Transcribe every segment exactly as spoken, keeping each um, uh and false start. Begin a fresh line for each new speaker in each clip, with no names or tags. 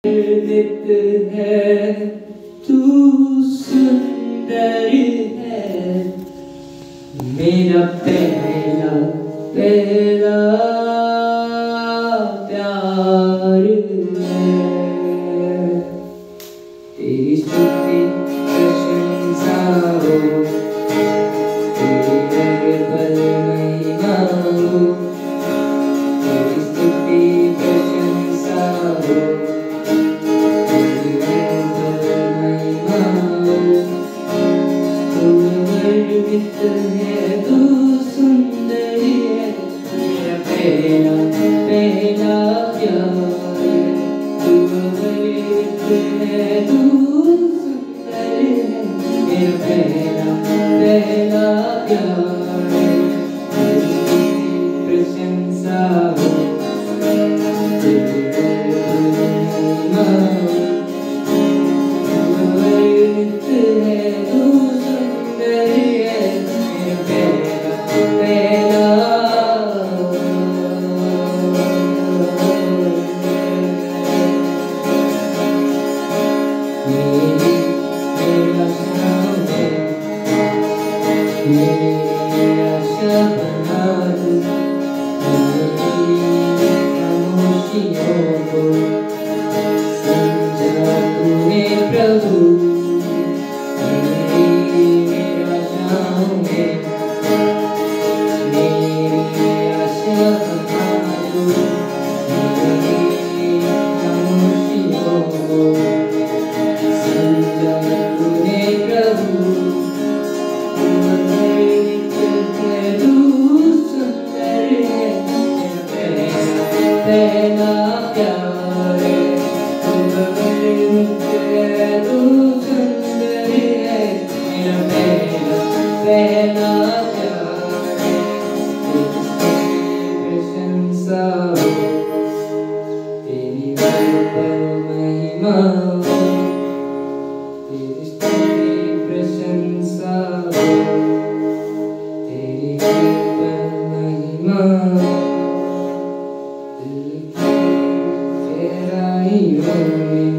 नित है तू सुंदर है, मेरा पहला पहला प्यार है। तेरी स्तुति प्रशंसा हो, तेरी हर पल महिमा हो, तेरी स्तुति प्रशंसा हो, तेरी हर पल महिमा हो। तू गर्वित है, तू सुंदर है, मेरा पहला पहला प्यार है। तू गर्वित है, तू सुंदर है, मेरा पहला पहला प्यार है। तेरी प्रशंसा हो, तेरी हर महिमा हो। तू गर्वित है, तू सुंदर है, मेरा पहला पहला मेरी मेरी आशाओं में, मेरी आशा बना दूं, मेरी खामोशियों को समझा तूने प्रभु। मेरी मेरी आशाओं में, मेरी आशा बना दूं, मेरी खामोशियों को समझा तूने प्रभु। तू गर्वित है, तू सुंदर है, मेरा पहला पहला प्यार है। तू गर्वित है, तू सुंदर है, मेरा पहला पहला प्यार है। तेरी प्रशंसा हो, तेरी हर पल महिमा हो, तेरी स्तुति प्रशंसा हो, तेरी हर पल महिमा हो। दिल की गहराइयों में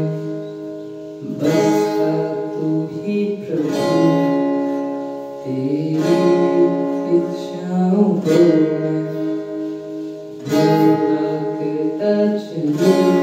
बसा तू ही प्रभु, तेरी इच्छाओं को मैं भूला करता चलूं।